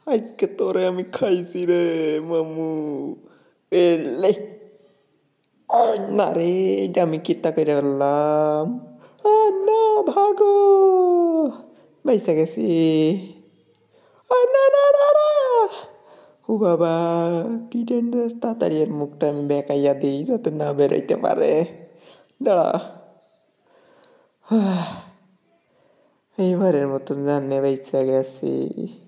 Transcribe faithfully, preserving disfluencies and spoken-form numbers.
আজকে তোরে আমি খাইছি রে মামু। এলে না রে, এটা আমি কিতা করে ফেললাম। আ না, ভাগো, বাইসা গেছি। আ না না না না, ও বাবা, কি ডেঞ্জারাস! তাড়াতাড়ি এর মুখটা আমি বেঁকাইয়া দিই যাতে না বেরোইতে পারে। দাঁড়া, এইবারের মতন জানে বাইসা গেছি।